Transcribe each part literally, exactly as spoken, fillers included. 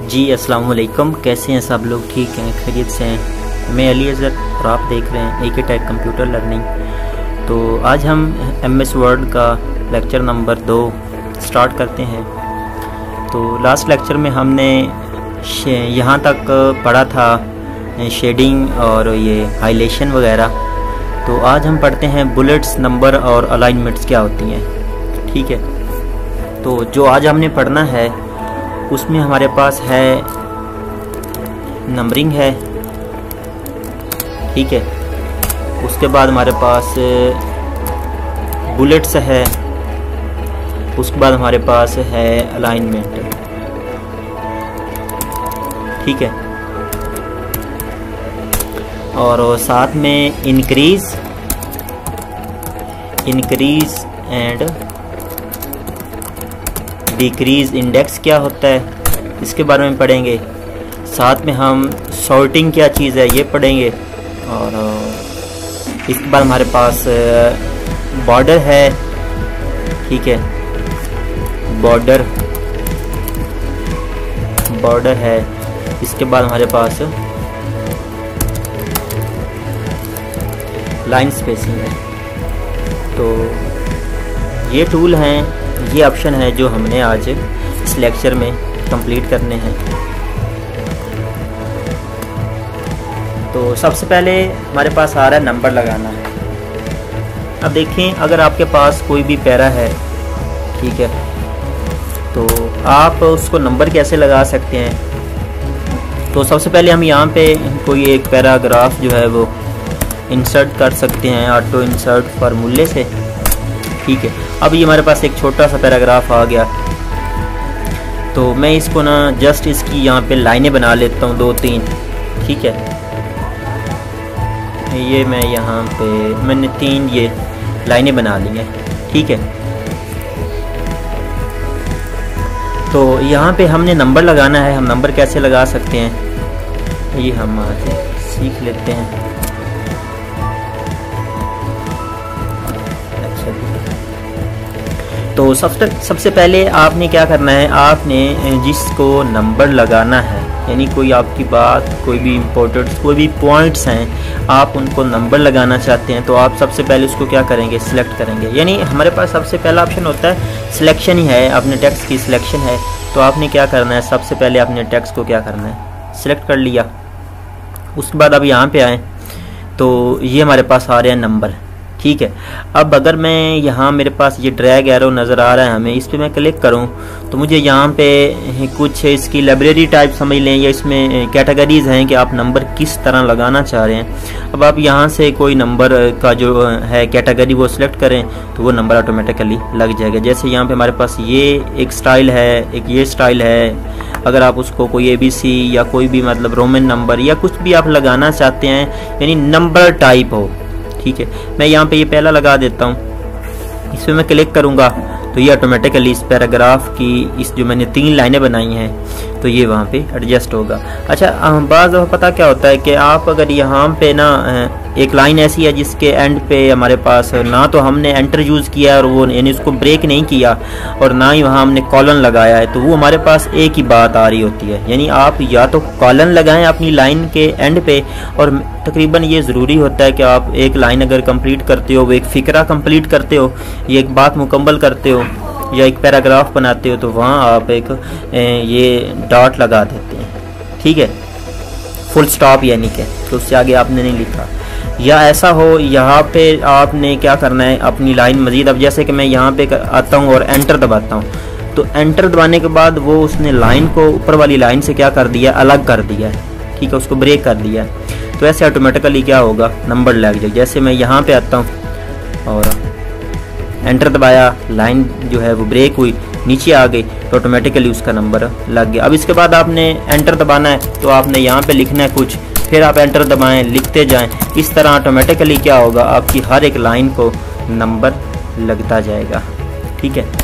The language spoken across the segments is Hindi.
जी अस्सलाम वालेकुम, कैसे हैं सब लोग? ठीक हैं, खैरियत से हैं। मैं अली अज़हर और आप देख रहे हैं ए के टेक कंप्यूटर लर्निंग। तो आज हम एम एस वर्ड का लेक्चर नंबर दो स्टार्ट करते हैं। तो लास्ट लेक्चर में हमने यहाँ तक पढ़ा था शेडिंग और ये हाइलेशन वगैरह। तो आज हम पढ़ते हैं बुलेट्स, नंबर और अलाइनमेंट्स क्या होती हैं। ठीक है, तो जो आज हमने पढ़ना है उसमें हमारे पास है नंबरिंग है, ठीक है। उसके बाद हमारे पास बुलेट्स है, उसके बाद हमारे पास है अलाइनमेंट, ठीक है। और साथ में increase increase and decrease index क्या होता है इसके बारे में पढ़ेंगे। साथ में हम सॉर्टिंग क्या चीज़ है ये पढ़ेंगे। और इसके बाद हमारे पास बॉर्डर है, ठीक है, बॉर्डर बॉर्डर है। इसके बाद हमारे पास लाइन स्पेसिंग है। तो ये टूल हैं, ये ऑप्शन है जो हमने आज इस लेक्चर में कंप्लीट करने हैं। तो सबसे पहले हमारे पास आ रहा है नंबर लगाना है। अब देखें, अगर आपके पास कोई भी पैरा है, ठीक है, तो आप उसको नंबर कैसे लगा सकते हैं। तो सबसे पहले हम यहाँ पे कोई एक पैराग्राफ जो है वो इंसर्ट कर सकते हैं ऑटो इंसर्ट फार्मूले से, ठीक है। अब ये हमारे पास एक छोटा सा पैराग्राफ आ गया। तो मैं इसको ना जस्ट इसकी यहाँ पे लाइनें बना लेता हूँ, दो तीन, ठीक है। ये मैं यहाँ पे मैंने तीन ये लाइनें बना ली हैं, ठीक है। तो यहाँ पे हमने नंबर लगाना है। हम नंबर कैसे लगा सकते हैं ये हम आज सीख लेते हैं। तो सबसे सबसे पहले आपने क्या करना है, आपने जिसको नंबर लगाना है, यानी कोई आपकी बात, कोई भी इम्पोर्टेंट कोई भी पॉइंट्स हैं, आप उनको नंबर लगाना चाहते हैं, तो आप सबसे पहले उसको क्या करेंगे, सिलेक्ट करेंगे। यानी हमारे पास सबसे पहला ऑप्शन होता है सिलेक्शन ही है, अपने टेक्स्ट की सिलेक्शन है। तो आपने क्या करना है, सबसे पहले अपने टेक्स्ट को क्या करना है, सिलेक्ट कर लिया। उसके बाद अब यहाँ पे आए तो ये हमारे पास आ रहे हैं नंबर, ठीक है। अब अगर मैं यहाँ मेरे पास ये ड्रैग एरो नज़र आ रहा है हमें, इस पर मैं क्लिक करूँ तो मुझे यहाँ पे कुछ इसकी लाइब्रेरी टाइप समझ लें, या इसमें कैटेगरीज हैं कि आप नंबर किस तरह लगाना चाह रहे हैं। अब आप यहाँ से कोई नंबर का जो है कैटेगरी वो सिलेक्ट करें तो वो नंबर ऑटोमेटिकली लग जाएगा। जैसे यहाँ पे हमारे पास ये एक स्टाइल है, एक ये स्टाइल है। अगर आप उसको कोई ए बी सी या कोई भी मतलब रोमन नंबर या कुछ भी आप लगाना चाहते हैं, यानी नंबर टाइप हो, ठीक है। मैं यहाँ पे ये पहला लगा देता हूँ, इस पर मैं क्लिक करूँगा तो ये ऑटोमेटिकली इस पैराग्राफ की इस जो मैंने तीन लाइनें बनाई हैं तो ये वहाँ पे एडजस्ट होगा। अच्छा, बाज़ पता क्या होता है कि आप अगर यहाँ पे ना एक लाइन ऐसी है जिसके एंड पे हमारे पास ना तो हमने एंटर यूज़ किया और वो यानी उसको ब्रेक नहीं किया, और ना ही वहाँ हमने कॉलन लगाया है, तो वो हमारे पास एक ही बात आ रही होती है। यानी आप या तो कॉलन लगाएं अपनी लाइन के एंड पे, और तकरीबन ये ज़रूरी होता है कि आप एक लाइन अगर कंप्लीट करते हो, वो एक फ़िक्रा कंप्लीट करते हो, ये एक बात मुकम्मल करते हो या एक पैराग्राफ बनाते हो, तो वहाँ आप एक ये डॉट लगा देते हैं, ठीक है, फुल स्टॉप यानी कि, तो उससे आगे आपने नहीं लिखा। या ऐसा हो यहाँ पे आपने क्या करना है, अपनी लाइन मज़ीद, अब जैसे कि मैं यहाँ पे आता हूँ और एंटर दबाता हूँ, तो एंटर दबाने के बाद वो उसने लाइन को ऊपर वाली लाइन से क्या कर दिया, अलग कर दिया है, ठीक है, उसको ब्रेक कर दिया है। तो ऐसे ऑटोमेटिकली क्या होगा, नंबर लग जाएगा। जैसे मैं यहाँ पे आता हूँ और एंटर दबाया, लाइन जो है वो ब्रेक हुई, नीचे आ गई, तो ऑटोमेटिकली उसका नंबर लग गया। अब इसके बाद आपने एंटर दबाना है, तो आपने यहाँ पे लिखना है कुछ, फिर आप एंटर दबाएं, लिखते जाएं। इस तरह ऑटोमेटिकली क्या होगा, आपकी हर एक लाइन को नंबर लगता जाएगा, ठीक है।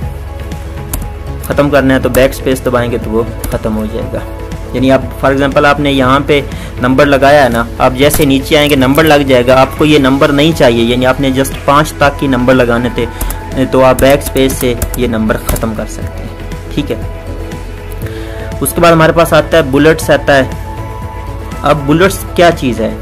ख़त्म करना है तो बैक स्पेस दबाएंगे तो वो ख़त्म हो जाएगा। यानी आप फॉर एग्जांपल आपने यहाँ पे नंबर लगाया है ना, आप जैसे नीचे आएंगे नंबर लग जाएगा। आपको ये नंबर नहीं चाहिए, यानी आपने जस्ट पाँच तक की नंबर लगाने थे, तो आप बैक स्पेस से ये नंबर ख़त्म कर सकते हैं, ठीक है। उसके बाद हमारे पास आता है बुलेट्स आता है। अब बुलेट्स क्या चीज़ है,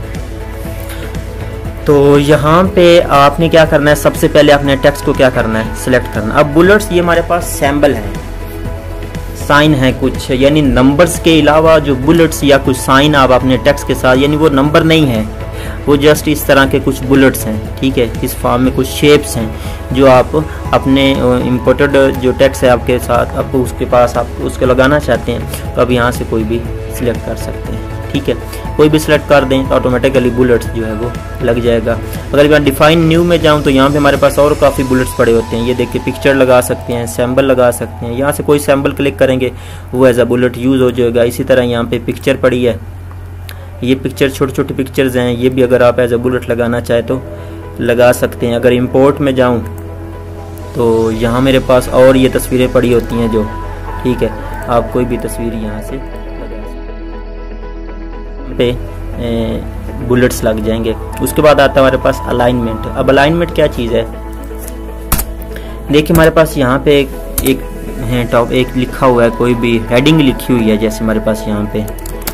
तो यहाँ पे आपने क्या करना है, सबसे पहले आपने टेक्स्ट को क्या करना है, सिलेक्ट करना। अब बुलेट्स ये हमारे पास सैम्बल है, साइन है कुछ, यानी नंबर्स के अलावा जो बुलेट्स या कुछ साइन आप अपने टेक्स्ट के साथ, यानी वो नंबर नहीं है, वो जस्ट इस तरह के कुछ बुलेट्स हैं, ठीक है। इस फॉर्म में कुछ शेप्स हैं जो आप अपने इम्पोर्टेड जो टेक्स्ट है आपके साथ, आप उसके पास आप उसको लगाना चाहते हैं, तो अब यहाँ से कोई भी सिलेक्ट कर सकते हैं, ठीक है। कोई भी सिलेक्ट कर दें तो ऑटोमेटिकली बुलेट्स जो है वो लग जाएगा। अगर मैं डिफाइन न्यू में जाऊं तो यहाँ पे हमारे पास और काफ़ी बुलेट्स पड़े होते हैं। ये देखिए पिक्चर लगा सकते हैं, सैम्बल लगा सकते हैं, यहाँ से कोई सैम्बल क्लिक करेंगे वो एज अ बुलेट यूज़ हो जाएगा। इसी तरह यहाँ पे पिक्चर पड़ी है, ये पिक्चर छोटे छोटे पिक्चर्स हैं, ये भी अगर आप एज अ बुलेट लगाना चाहे तो लगा सकते हैं। अगर इम्पोर्ट में जाऊँ तो यहाँ मेरे पास और ये तस्वीरें पड़ी होती हैं जो, ठीक है, आप कोई भी तस्वीर यहाँ से पे बुलेट्स लग जाएंगे। उसके बाद आता है हमारे पास अलाइनमेंट। अब अलाइनमेंट क्या चीज़ है, देखिए हमारे पास यहाँ पे एक, एक है टॉप एक लिखा हुआ है, कोई भी हेडिंग लिखी हुई है, जैसे हमारे पास यहाँ पे,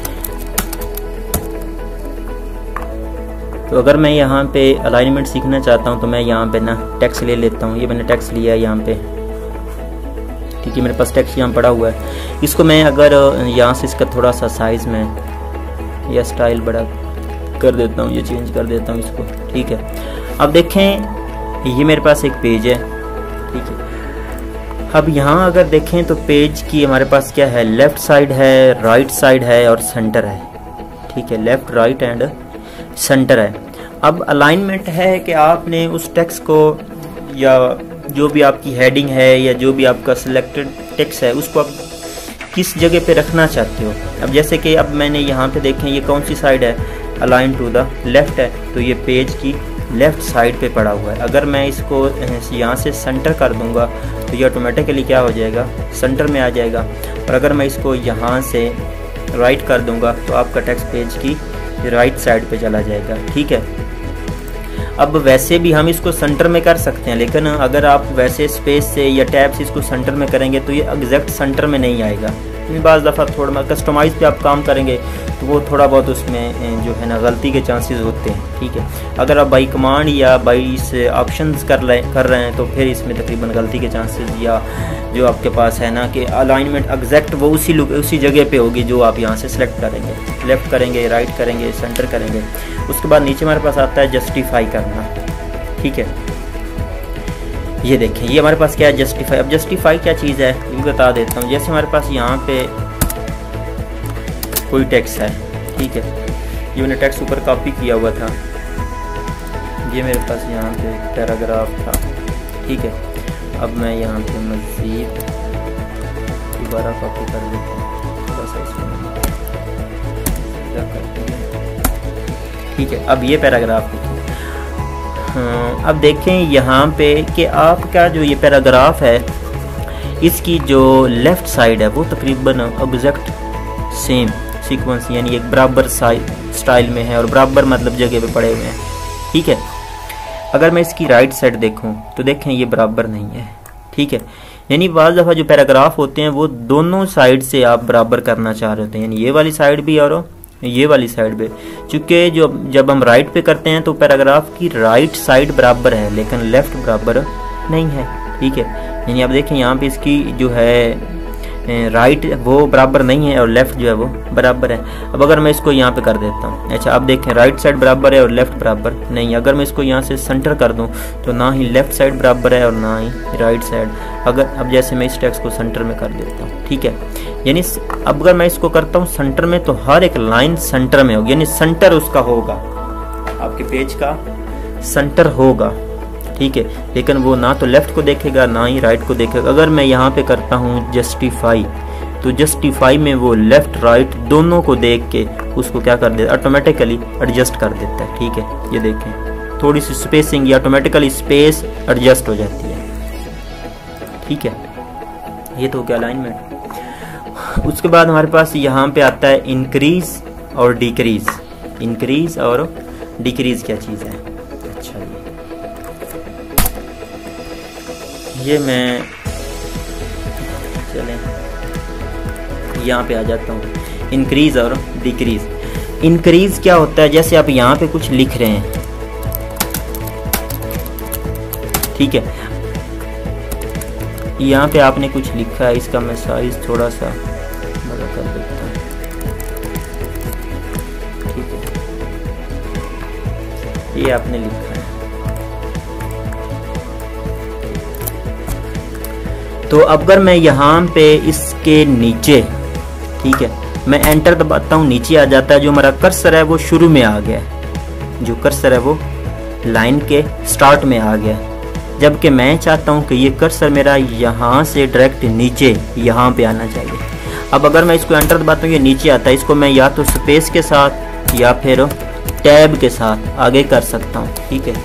तो अगर मैं यहाँ पे अलाइनमेंट सीखना चाहता हूँ तो मैं यहाँ पे ना टेक्स्ट ले लेता हूँ। ये मैंने टेक्स्ट लिया है यहाँ पे, ठीक है, मेरे पास टेक्स्ट यहाँ पड़ा हुआ है। इसको मैं अगर यहाँ से इसका थोड़ा सा साइज में या स्टाइल बड़ा कर देता हूँ, ये चेंज कर देता हूँ इसको, ठीक है। अब देखें ये मेरे पास एक पेज है, ठीक है। अब यहाँ अगर देखें तो पेज की हमारे पास क्या है, लेफ्ट साइड है, राइट साइड है और सेंटर है, ठीक है, लेफ्ट राइट एंड सेंटर है। अब अलाइनमेंट है कि आपने उस टेक्स्ट को या जो भी आपकी हेडिंग है या जो भी आपका सिलेक्टेड टेक्स्ट है उसको आप किस जगह पे रखना चाहते हो। अब जैसे कि अब मैंने यहाँ पे देखें ये कौन सी साइड है, अलाइन टू द लेफ्ट है, तो ये पेज की लेफ्ट साइड पे पड़ा हुआ है। अगर मैं इसको यहाँ से सेंटर कर दूंगा तो ये ऑटोमेटिकली क्या हो जाएगा, सेंटर में आ जाएगा। और अगर मैं इसको यहाँ से राइट कर दूंगा तो आपका टेक्स्ट पेज की राइट साइड पे चला जाएगा, ठीक है। अब वैसे भी हम इसको सेंटर में कर सकते हैं, लेकिन अगर आप वैसे स्पेस से या टैब से इसको सेंटर में करेंगे तो ये एग्जैक्ट सेंटर में नहीं आएगा, क्योंकि बाज़ दफ़ा थोड़ा कस्टमाइज़ पे आप काम करेंगे तो वो थोड़ा बहुत उसमें जो है ना गलती के चांसेस होते हैं, ठीक है। अगर आप बाई कमांड या बाई इस ऑप्शंस कर रहे कर रहे हैं तो फिर इसमें तकरीबन गलती के चांसेस या जो आपके पास है ना कि अलाइनमेंट एग्जैक्ट वो उसी उसी जगह पे होगी जो आप यहाँ से सिलेक्ट करेंगे, लेफ़्ट करेंगे, राइट करेंगे, सेंटर करेंगे। उसके बाद नीचे हमारे पास आता है जस्टिफाई करना, ठीक है। ये देखें ये हमारे पास क्या है, जस्टिफाई। अब जस्टिफाई क्या चीज़ है ये बता देता हूँ। जैसे हमारे पास यहाँ पे कोई टेक्स्ट है, ठीक है, ये मैंने टेक्स्ट ऊपर कॉपी किया हुआ था, ये मेरे पास यहाँ पे पैराग्राफ था, ठीक है। अब मैं यहाँ पे मज़ीद दोबारा कॉपी कर देता हूँ, थोड़ा सा इसमें, ठीक है। अब ये पैराग्राफ है। हाँ, अब देखें यहाँ पे कि आपका जो ये पैराग्राफ है इसकी जो लेफ़्ट साइड है वो तकरीबन एग्जैक्ट सेम सीक्वेंस यानी एक बराबर स्टाइल में है और बराबर मतलब जगह पे पड़े हुए हैं, ठीक है। अगर मैं इसकी राइट साइड देखूं तो देखें ये बराबर नहीं है, ठीक है। यानी बाज़ दफ़ा जो पैराग्राफ होते हैं वो दोनों साइड से आप बराबर करना चाह रहे होते हैं, यानी ये वाली साइड भी और ये वाली साइड पे। चूँकि जो जब हम राइट पे करते हैं तो पैराग्राफ की राइट साइड बराबर है लेकिन लेफ़्ट बराबर नहीं है, ठीक है। यानी आप देखें यहाँ पे इसकी जो है राइट वो बराबर नहीं है और लेफ़्ट जो है वो बराबर है। अब अगर मैं इसको यहाँ पे कर देता हूँ, अच्छा आप देखें राइट साइड बराबर है और लेफ़्ट बराबर नहीं। अगर मैं इसको यहाँ से सेंटर कर दूँ तो ना ही लेफ़्ट साइड बराबर है और ना ही राइट साइड। अगर अब जैसे मैं इस टेक्स्ट को सेंटर में कर देता हूँ, ठीक है, यानी अब अगर मैं इसको करता हूँ सेंटर में तो हर एक लाइन सेंटर में होगी, यानी सेंटर उसका होगा, आपके पेज का सेंटर होगा, ठीक है। लेकिन वो ना तो लेफ़्ट को देखेगा ना ही राइट को देखेगा। अगर मैं यहाँ पे करता हूँ जस्टिफाई तो जस्टिफाई में वो लेफ़्ट राइट दोनों को देख के उसको क्या कर देता है, ऑटोमेटिकली एडजस्ट कर देता है, ठीक है। ये देखें थोड़ी सी स्पेसिंग या ऑटोमेटिकली स्पेस एडजस्ट हो जाती है, ठीक है। ये तो क्या अलाइनमेंट। उसके बाद हमारे पास यहाँ पे आता है इंक्रीज और डिक्रीज। इंक्रीज और डिक्रीज क्या चीज़ है, अच्छा ये ये मैं चलें यहाँ पे आ जाता हूँ, इंक्रीज़ और डिक्रीज़। इंक्रीज़ क्या होता है, जैसे आप यहाँ पे कुछ लिख रहे हैं, ठीक है, यहाँ पे आपने कुछ लिखा है, इसका मैं साइज थोड़ा सा बड़ा कर देता हूँ, ठीक है, ये आपने लिखा है। तो अगर मैं यहाँ पे इसके नीचे, ठीक है, मैं एंटर दबाता हूँ, नीचे आ जाता है। जो हमारा कर्सर है वो शुरू में आ गया है, जो कर्सर है वो लाइन के स्टार्ट में आ गया है, जबकि मैं चाहता हूँ कि ये कर्सर मेरा यहाँ से डायरेक्ट नीचे यहाँ पे आना चाहिए। अब अगर मैं इसको एंटर दबाता हूँ, ये नीचे आता है, इसको मैं या तो स्पेस के साथ या फिर टैब के साथ आगे कर सकता हूँ, ठीक है।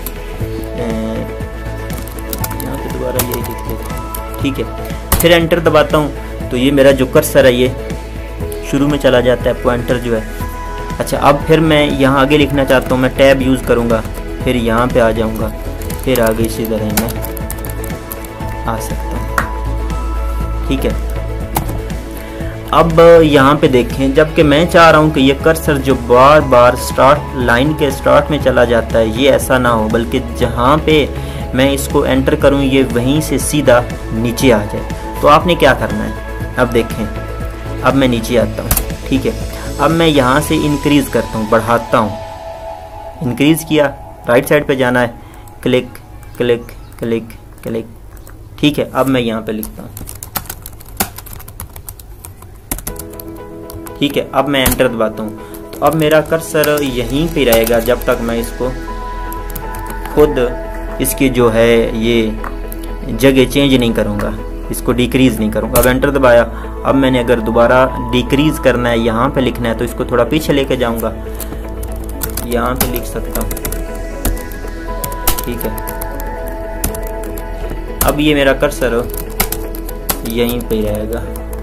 यहाँ पे दोबारा यही लिख देता हूँ, ठीक है, फिर एंटर दबाता हूँ तो ये मेरा जो कर्सर है ये शुरू में चला जाता है, पॉइंटर जो है। अच्छा, अब फिर मैं यहाँ आगे लिखना चाहता हूँ, मैं टैब यूज़ करूँगा, फिर यहाँ पे आ जाऊँगा, फिर आगे इसी तरह मैं आ सकता हूँ, ठीक है। अब यहाँ पे देखें, जबकि मैं चाह रहा हूँ कि ये कर्सर जो बार बार स्टार्ट लाइन के स्टार्ट में चला जाता है, ये ऐसा ना हो, बल्कि जहाँ पे मैं इसको एंटर करूँ ये वहीं से सीधा नीचे आ जाए। तो आपने क्या करना है, अब देखें, अब मैं नीचे आता हूँ, ठीक है। अब मैं यहाँ से इंक्रीज़ करता हूँ, बढ़ाता हूँ, इंक्रीज़ किया, राइट साइड पे जाना है, क्लिक क्लिक क्लिक क्लिक, ठीक है। अब मैं यहाँ पे लिखता हूँ, ठीक है। अब मैं एंटर दबाता हूँ, तो अब मेरा कर्सर यहीं पे रहेगा जब तक मैं इसको खुद इसकी जो है ये जगह चेंज नहीं करूँगा, इसको डिक्रीज़ नहीं करूँगा। अब एंटर दबाया, अब मैंने अगर दोबारा डिक्रीज़ करना है, यहाँ पे लिखना है, तो इसको थोड़ा पीछे लेके जाऊँगा, यहाँ पे लिख सकता हूँ, ठीक है। अब ये मेरा कर्सर यहीं पे रहेगा,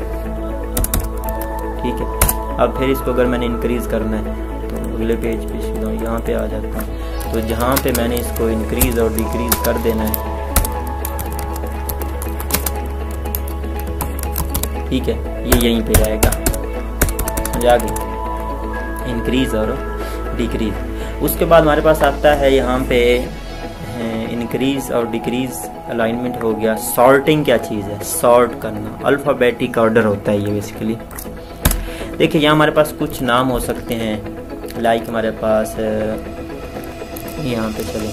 ठीक है। अब फिर इसको अगर मैंने इंक्रीज़ करना है तो अगले पेज पे सीधा यहाँ पे आ जाता हूँ, तो जहाँ पे मैंने इसको इंक्रीज़ और डिक्रीज़ कर देना है, ठीक है, ये यहीं पे रहेगा, समझ आ गई, इंक्रीज़ और डिक्रीज़। उसके बाद हमारे पास आता है यहाँ पे इंक्रीज़ और डिक्रीज़ अलाइनमेंट हो गया। सॉर्टिंग क्या चीज़ है, सॉर्ट करना, अल्फ़ाबेटिक ऑर्डर होता है ये बेसिकली। देखिए यहाँ हमारे पास कुछ नाम हो सकते हैं, लाइक हमारे पास यहाँ पे चलें,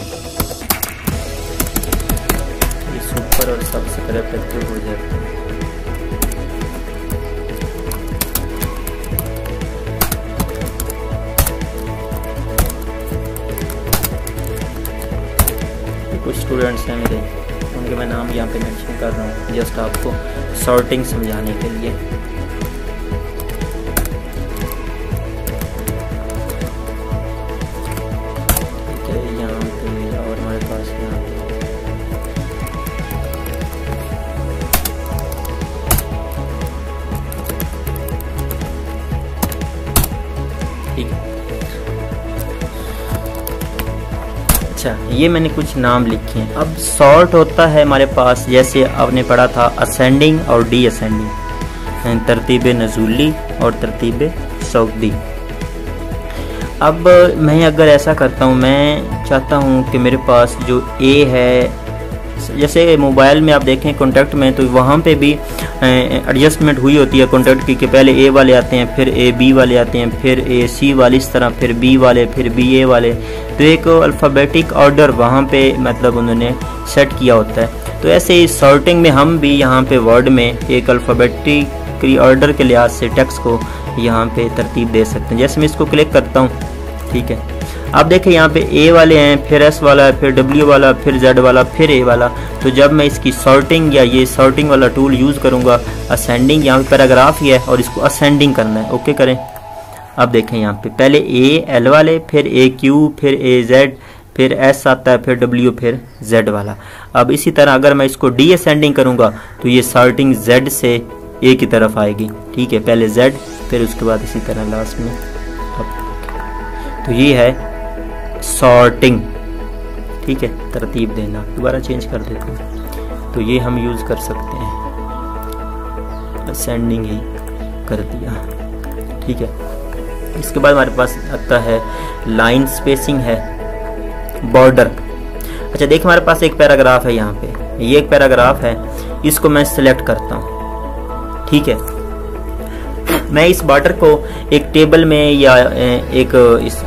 ये सुपर और सब्सक्राइब करते हो जाते हैं, कुछ स्टूडेंट्स हैं मेरे, उनके मैं नाम यहाँ पे मेंशन कर रहा हूँ जस्ट आपको सॉर्टिंग समझाने के लिए। ठीक है, यहाँ पे और हमारे पास यहाँ ठीक है। अच्छा, ये मैंने कुछ नाम लिखे हैं। अब सॉर्ट होता है हमारे पास, जैसे आपने पढ़ा था असेंडिंग और डी असेंडिंग, तरतीब नज़ूली और तरतीब सऊदी। अब मैं अगर ऐसा करता हूँ, मैं चाहता हूँ कि मेरे पास जो ए है, जैसे मोबाइल में आप देखें कॉन्टैक्ट में, तो वहाँ पे भी एडजस्टमेंट हुई होती है कॉन्टैक्ट की, कि पहले ए वाले आते हैं, फिर ए बी वाले आते हैं, फिर ए सी वाले, इस तरह फिर बी वाले, फिर बी ए वाले। तो एक अल्फ़ाबेटिक ऑर्डर वहाँ पे मतलब उन्होंने सेट किया होता है। तो ऐसे ही सॉर्टिंग में हम भी यहाँ पे वर्ड में एक अल्फ़ाबेटिक ऑर्डर के लिहाज से टेक्स्ट को यहाँ पे तरतीब दे सकते हैं। जैसे मैं इसको क्लिक करता हूँ, ठीक है, आप देखें यहाँ पे ए वाले हैं, फिर एस वाला है, फिर डब्ल्यू वाला, फिर जेड वाला, फिर ए वाला। तो जब मैं इसकी सॉर्टिंग या ये सॉर्टिंग वाला टूल यूज़ करूँगा, असेंडिंग, यहाँ पे पैराग्राफ ही है और इसको असेंडिंग करना है, ओके करें। अब देखें यहाँ पे पहले ए एल वाले, फिर ए क्यू, फिर ए जेड, फिर एस आता है, फिर डब्ल्यू, फिर जेड वाला। अब इसी तरह अगर मैं इसको डी असेंडिंग करूँगा तो ये सॉर्टिंग जेड से ए की तरफ आएगी, ठीक है, पहले जेड, फिर उसके बाद इसी तरह लास्ट में। तो ये है सॉर्टिंग, ठीक है, तरतीब देना। दोबारा चेंज कर देते हैं, तो ये हम यूज़ कर सकते हैं असेंडिंग ही, कर दिया। ठीक है, इसके बाद हमारे पास आता है लाइन स्पेसिंग है, बॉर्डर। अच्छा देखिए हमारे पास एक पैराग्राफ है, यहाँ पे ये एक पैराग्राफ है, इसको मैं सिलेक्ट करता हूँ। ठीक है, मैं इस बॉर्डर को एक टेबल में या एक इस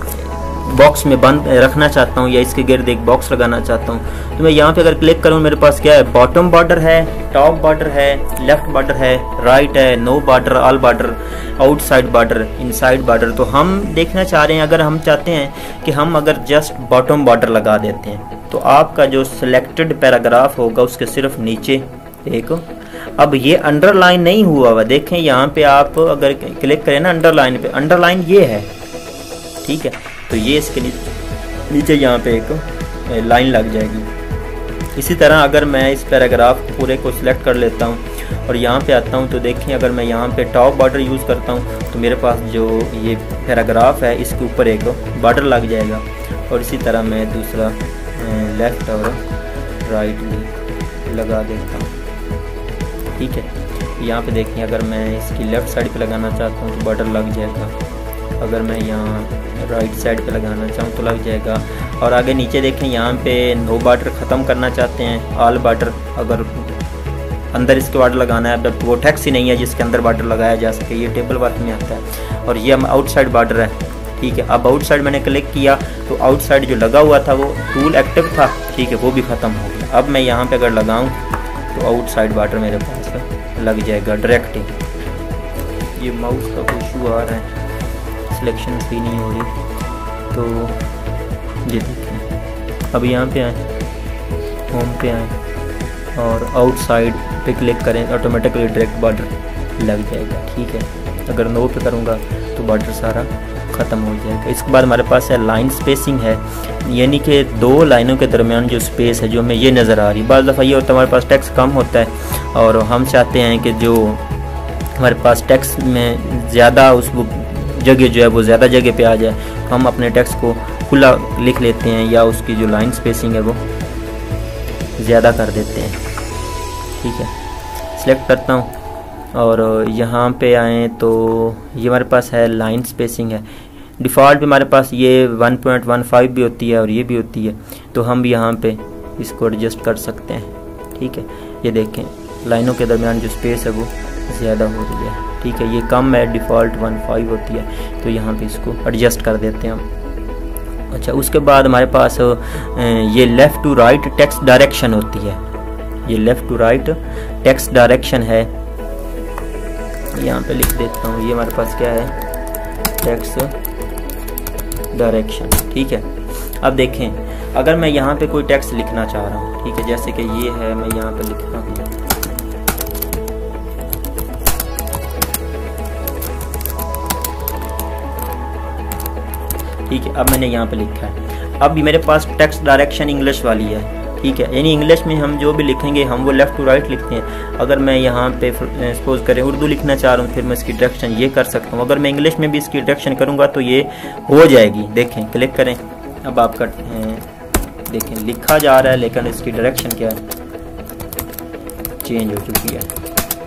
बॉक्स में बंद रखना चाहता हूँ, या इसके गिर्द एक बॉक्स लगाना चाहता हूँ। तो मैं यहाँ पे अगर क्लिक करूँ, मेरे पास क्या है, बॉटम बॉर्डर है, टॉप बॉर्डर है, लेफ्ट बॉर्डर है, राइट है, no border, all border, outside border, inside border. तो हम देखना चाह रहे हैं, अगर हम चाहते हैं कि हम अगर जस्ट बॉटम बॉर्डर लगा देते हैं, तो आपका जो सिलेक्टेड पैराग्राफ होगा उसके सिर्फ नीचे एक, अब ये अंडरलाइन नहीं हुआ हुआ, देखें यहाँ पे आप अगर क्लिक करें ना अंडरलाइन पे, अंडरलाइन ये है। ठीक है, तो ये इसके नीचे नीचे यहाँ पे एक लाइन लग जाएगी। इसी तरह अगर मैं इस पैराग्राफ पूरे को सिलेक्ट कर लेता हूँ और यहाँ पे आता हूँ, तो देखें अगर मैं यहाँ पे टॉप बॉर्डर यूज़ करता हूँ, तो मेरे पास जो ये पैराग्राफ है इसके ऊपर एक बॉर्डर लग जाएगा। और इसी तरह मैं दूसरा लेफ़्ट और राइट भी लगा देता हूँ। ठीक है, यहाँ पे देखें अगर मैं इसकी लेफ़्ट साइड पे लगाना चाहता हूँ तो बॉर्डर लग जाएगा, अगर मैं यहाँ राइट साइड पे लगाना चाहूँ तो लग जाएगा। और आगे नीचे देखें यहाँ पे नो बॉर्डर ख़त्म करना चाहते हैं, ऑल बॉर्डर, अगर अंदर इसके बॉर्डर लगाना है, बट वो टेक्स्ट ही नहीं है जिसके अंदर बॉर्डर लगाया जा सके, ये टेबल वर्क में आता है। और ये हम आउटसाइड बॉर्डर है। ठीक है, अब आउटसाइड मैंने क्लिक किया तो आउटसाइड जो लगा हुआ था वो टूल एक्टिव था, ठीक है, वो भी ख़त्म हो गया। अब मैं यहाँ पे अगर लगाऊँ तो आउटसाइड बॉर्डर मेरे पास लग जाएगा डायरेक्ट ही। ये माउस का कोई इशू आ रहा है, सिलेक्शन सही नहीं हो रही, तो ये देखिए अब यहाँ पे आए, होम पे आए और आउटसाइड पे क्लिक करें, ऑटोमेटिकली डायरेक्ट बॉर्डर लग जाएगा। ठीक है, अगर नो पे करूँगा तो बॉर्डर सारा ख़त्म हो जाएगा। इसके बाद हमारे पास है लाइन स्पेसिंग है, यानी कि दो लाइनों के दरमियान जो स्पेस है जो हमें ये नज़र आ रही है। बाज़ दफ़ा ये होता है हमारे पास टेक्स्ट कम होता है और हम चाहते हैं कि जो हमारे पास टेक्स्ट में ज़्यादा उस जगह जो है वो ज़्यादा जगह पे आ जाए, हम अपने टेक्स्ट को खुला लिख लेते हैं या उसकी जो लाइन स्पेसिंग है वो ज़्यादा कर देते हैं। ठीक है, सिलेक्ट करता हूँ और यहाँ पे आएँ तो ये हमारे पास है लाइन स्पेसिंग है। डिफ़ॉल्ट पे हमारे पास ये वन पॉइंट वन फाइव भी होती है और ये भी होती है, तो हम भी यहाँ पे इसको एडजस्ट कर सकते हैं। ठीक है, ये देखें लाइनों के दरमियान जो स्पेस है वो ज़्यादा हो रही है। ठीक है, ये कम है, डिफ़ॉल्ट वन फाइव होती है, तो यहाँ पे इसको एडजस्ट कर देते हैं हम। अच्छा, उसके बाद हमारे पास ये left to right text direction होती है। ये left to right text direction है, यहाँ पे लिख देता हूँ। ये हमारे पास क्या है, टेक्स्ट डायरेक्शन। ठीक है, अब देखें अगर मैं यहाँ पे कोई टेक्स्ट लिखना चाह रहा हूँ, ठीक है, जैसे कि ये है, मैं यहाँ पे लिखता हूँ, ठीक है, अब मैंने यहाँ पे लिखा है। अब मेरे पास टेक्स्ट डायरेक्शन इंग्लिश वाली है। ठीक है, यानी इंग्लिश में हम जो भी लिखेंगे हम वो लेफ़्ट टू राइट लिखते हैं। अगर मैं यहाँ पे सपोज करें उर्दू लिखना चाह रहा हूँ, फिर मैं इसकी डायरेक्शन ये कर सकता हूँ। अगर मैं इंग्लिश में भी इसकी डायरेक्शन करूँगा तो ये हो जाएगी। देखें, क्लिक करें, अब आपका देखें लिखा जा रहा है, लेकिन इसकी डायरेक्शन क्या है, चेंज हो चुकी है।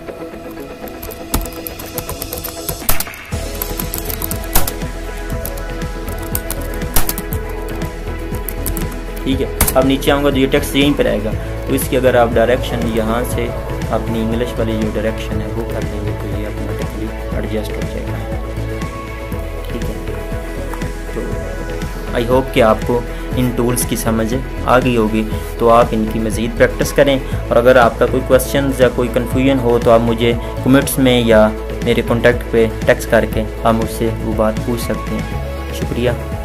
ठीक है, अब नीचे आऊँगा तो ये टेक्स्ट यहीं पर रहेगा, तो इसकी अगर आप डायरेक्शन यहाँ से अपनी इंग्लिश वाली जो डायरेक्शन है वो कर लेंगे तो ये ऑटोमेटिकली एडजस्ट हो जाएगा। ठीक है, तो आई होप कि आपको इन टूल्स की समझ आ गई होगी, तो आप इनकी मज़ीद प्रैक्टिस करें। और अगर आपका कोई क्वेश्चन या कोई कन्फ्यूजन हो तो आप मुझे कमेंट्स में या मेरे कॉन्टैक्ट पे टेक्स्ट करके आप मुझसे वो बात पूछ सकते हैं। शुक्रिया।